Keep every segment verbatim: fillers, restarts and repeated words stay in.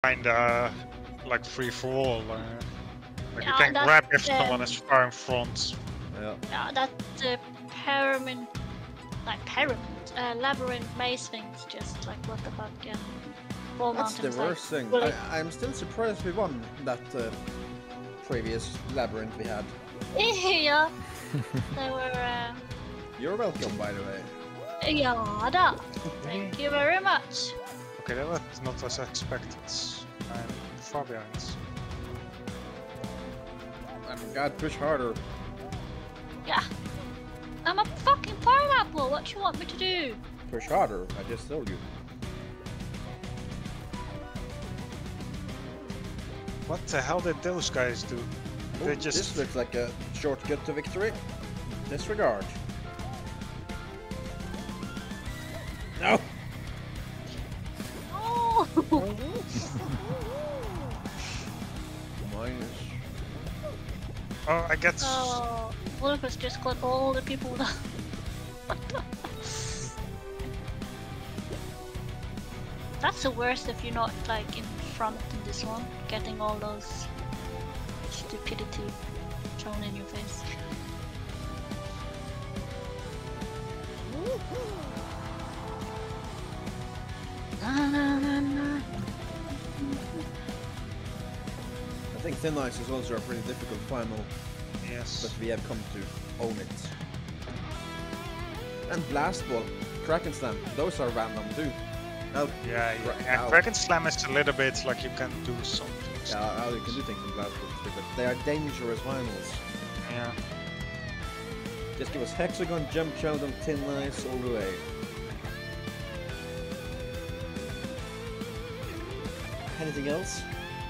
kinda like free for all. Uh, like Yeah, you can that, grab if um, someone is far in front. Yeah. Yeah, that uh, pyramid, like pyramid, uh, labyrinth maze things, just like what the fuck, and Wall That's the Mountain's like, worst thing. really- I, I'm still surprised we won that uh, previous labyrinth we had. Yeah, they were. Uh, You're welcome, by the way. yeah, that. Thank you very much. Okay, that was not as expected. I'm far behind. I mean, God, push harder. Yeah, I'm a fucking pineapple. What do you want me to do? Push harder. I just told you. What the hell did those guys do? Oh, They just This looks like a shortcut to victory. Disregard. No. Oh, Minus. oh, I get. oh, Lucas just got all the people down. That's the worst if you're not like in front in this one, getting all those stupidity thrown in your face. Na, na, na, na. I think Thin Ice is also a pretty difficult final, Yes. but we have come to own it. And Blast Ball, Kraken Slam, those are random too. Now, Yeah, Ra- yeah. ow. Kraken Slam is a little bit like you can do something. yeah, how you can do things in Blast Ball, but they are dangerous finals. Yeah. Just give us Hexagon, Jump Shot, and Thin Ice all the way. Anything else?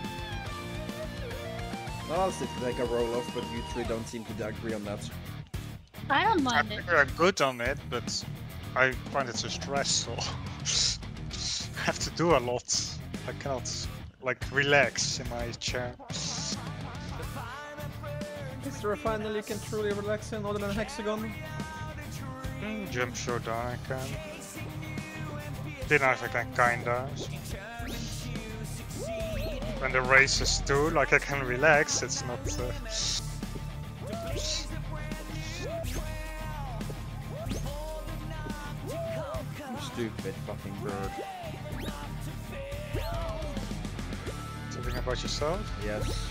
Well, I'll still take a roll off, but you three don't seem to agree on that. I don't I mind it. think we're good on it, but I find it so stressful. I have to do a lot. I cannot like relax in my chair. Is there a final you can truly relax in other than Hexagon? Mm, jump showdown I can. Thin Ice I can kinda. When the races too, like I can relax, it's not... Uh... You stupid fucking bird. Something about yourself? Yes.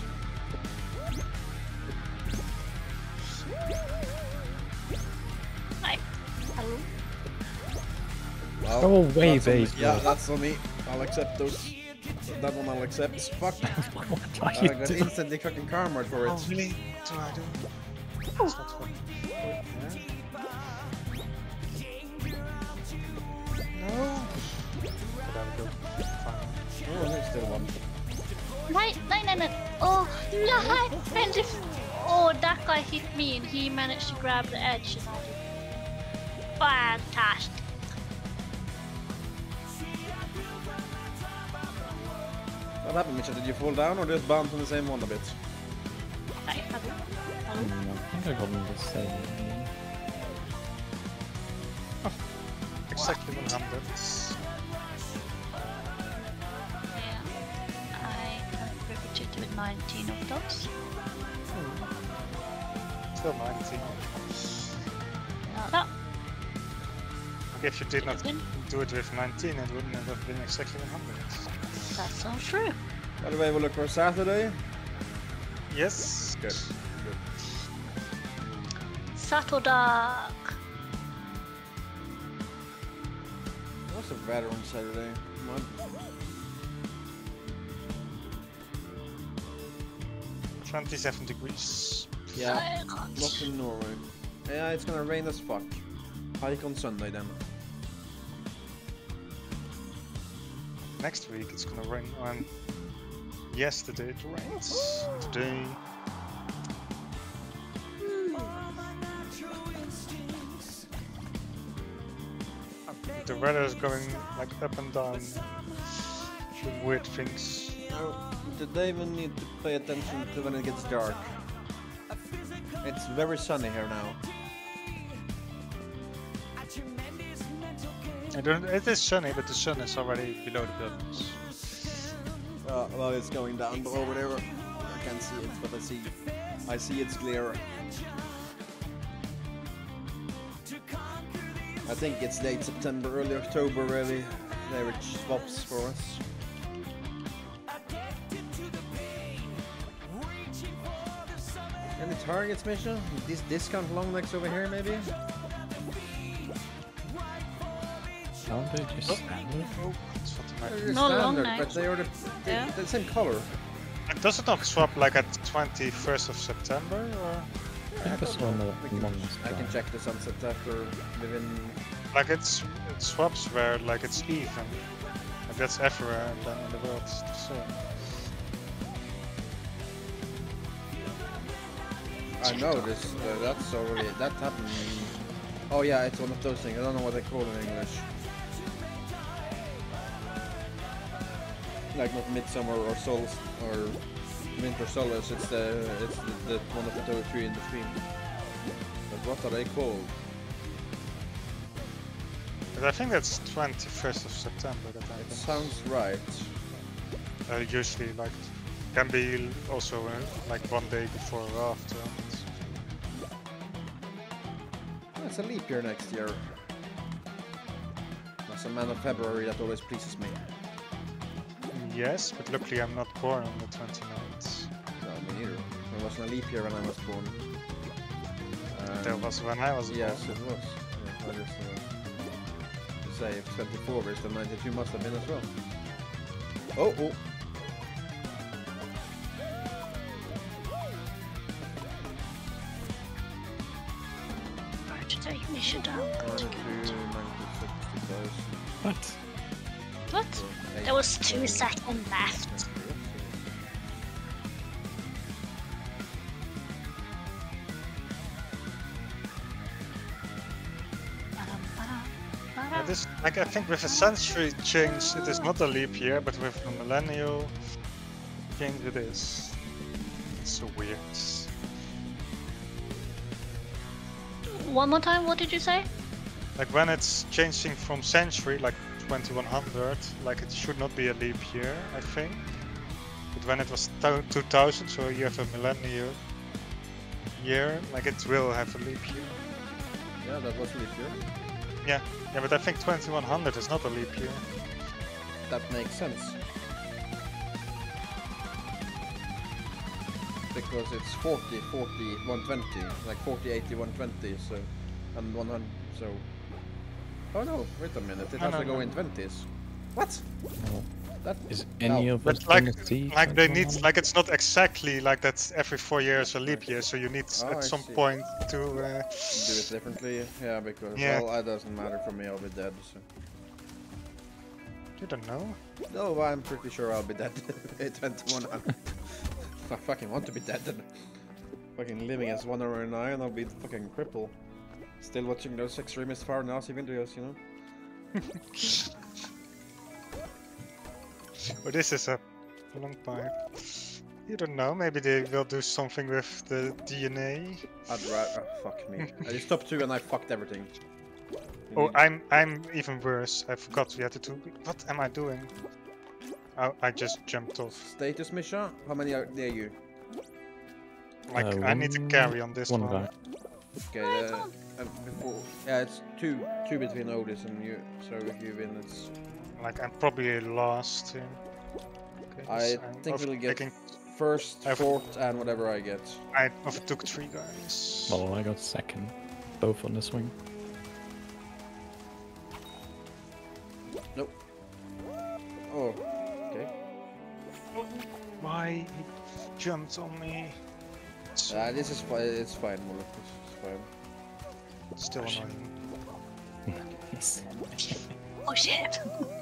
Hi. Hello. Well, Go away, that's on me. babe. Yeah, that's on me. I'll accept those. That one I'll accept. Fuck. What are I you got doing? instantly fucking karma for it. Oh really? What do I do? That's not fun. No! But I will go. Fine. Oh, there's still one. Nein, nein, nein, nein. Oh, nein. And if, oh, that guy hit me and he managed to grab the edge and I did. Fantastic. What happened, Misha? Did you fall down or just bounce on the same one a bit? Hi, hello. Hello. Mm, I think I got him the same. Exactly one hundred. Yeah. I contributed with nineteen of those. Still nineteen. No, If you did not Win. do it with nineteen, it wouldn't have been exactly one hundred. that's not true. By the way, we'll look for Saturday. Yes. Good. Good. Satodak. What's the weather on Saturday? Come on. twenty-seven degrees. Yeah, not in Norway. Yeah, it's gonna rain as fuck. Hike on Sunday then. Next week it's gonna rain. On yesterday it rains. Today. The weather is going like up and down. With weird things. No, today we need to pay attention to when it gets dark. It's very sunny here now. I don't, it is sunny, but the sun is already below the buildings. Uh, well, it's going down over there. I can't see it, but I see. I see it's clear. I think it's late September, early October, really. There it swaps for us. Any targets, Misha? This discount long necks over here, maybe? Aren't they just standard? Oh, that's what I They're meant. No long standard, necks. but they are the, they, Yeah. the same color. Like, does it not swap like at twenty-first of September or I think this one I can, longest I can one. check the sunset after within. like it's it swaps where like it's even. Like that's everywhere and then in the world it's the same. I know this. Uh, that's already that happened. Oh yeah, it's one of those things. I don't know what they call it in English. Like not midsummer or sol or winter solace. It's the it's the, the one of the two or three in between. But what are they called? But I think that's twenty-first of September that It happens. sounds right. Uh, usually like can be also uh, like one day before or after. Oh, it's a leap year next year. As a man of February, that always pleases me. Yes, but luckily I'm not born on the twenty-ninth. No, me neither. There wasn't a leap year when I was born. Um, That was when I was Yes, born. it was. Yeah, I just uh, to say if twenty-four is the ninety-two must have been as well. Oh, oh. Where to take mission down? ninety-two, ninety-six, because What? What? There was two seconds left. Yeah, this, like, I think with a century change it is not a leap year, but with a millennial change it is. It's so weird. One more time, what did you say? Like when it's changing from century, like twenty-one hundred, like it should not be a leap year, I think. But when it was two thousand, so you have a millennial year, like it will have a leap year. Yeah, that was leap year. Yeah, yeah, but I think twenty-one hundred is not a leap year. That makes sense. Because it's forty, forty, one twenty, like forty, eighty, one twenty, so, and one hundred, so... Oh no, wait a minute, it No, has no, to go no. in twenties. What? No. That... Is any No. of us But like, gonna see like they need, twenty-one? like it's not exactly like that every four years a leap year, so you need Oh, I at some see. point to. Uh, Do it differently? Yeah, because, Yeah. well, it doesn't matter for me, I'll be dead, so... you don't know. No, I'm pretty sure I'll be dead at twenty-one hundred. I fucking want to be dead then. Fucking living as one over nine, I'll be fucking crippled. Still watching those extremist far Nazi videos, you know? But this is a long pipe. You don't know. Maybe they will do something with the D N A. I'd rather. Oh, fuck me. I just stopped two and I fucked everything. You Oh, need- I'm I'm even worse. I forgot we had to do. What am I doing? Oh, I just jumped off. Status Misha? How many are there you? Like Uh, I need to one- carry on this one one. guy. Okay, uh, uh, before. Yeah, it's two two between Otis and you. So if you win, it's. Like I'm probably last here. Okay, I so I'm think we'll get overtaking- first, I've- fourth, and whatever I get. I overtook three guys. Well, I got second. Both on the swing. Nope. Oh, okay. Why he jumped on me? It's Uh, this is fine. It's fine, Mullet. This is fine. still annoying. Yes. Oh shit!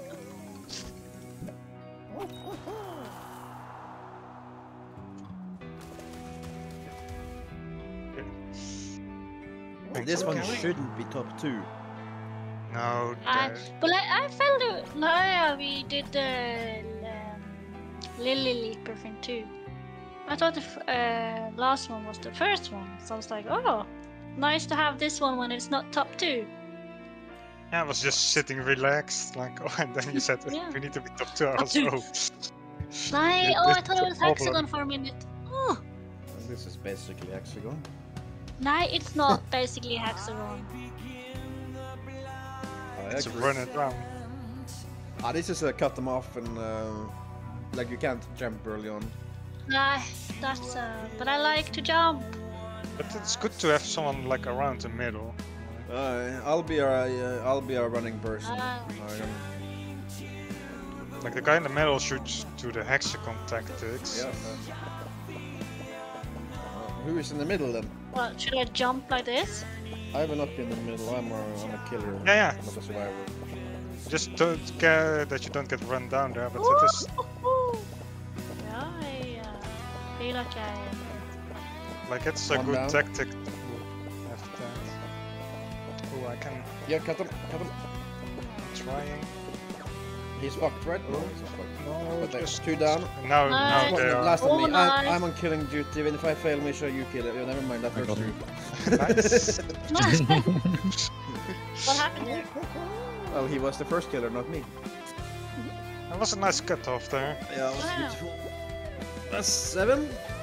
Thank This you, one Gary. shouldn't be top two. No, I, there- but I, I felt it. No, yeah, we did the um, Lily Leaper thing too. I thought the f- uh, last one was the first one, so I was like, oh, nice to have this one when it's not top two. yeah, I was just sitting relaxed, like, oh, and then you said Yeah. we need to be top two. I Top was, two. oh. Nine. Yeah, Oh, I this thought is it a was problem. hexagon for a minute. Oh, And this is basically hexagon. nine. It's not basically hexagon. I It's a agree. run it down. Ah, this is a cut them off and uh, like you can't jump early on. Nah, that's uh. But I like to jump. But it's good to have someone like around the middle. Uh, I'll be a uh, I'll be a running person. Ah. I am. Like the guy in the middle should do the hexagon tactics. Yeah. Uh, who is in the middle then? Well, should I jump like this? I will not be in the middle. I'm a, I'm a killer. Yeah, yeah. Not a survivor. Just don't care that you don't get run down there, but it is Yeah, I uh, feel like I. like it's a One good down. tactic to have that. Oh, I can Yeah, cut him. Cut him. trying. He's fucked, right? No, he's not fucked. No, But there's just two down. now, Nice. now they are. Last on Oh, me. nice. I'm, I'm on killing duty. Even if I fail, make sure you kill it. Yeah, never mind. That I hurts got you. Nice. What happened there? Well, he was the first killer, not me. That was a nice cut off there. Yeah, it was Wow. beautiful. That's seven.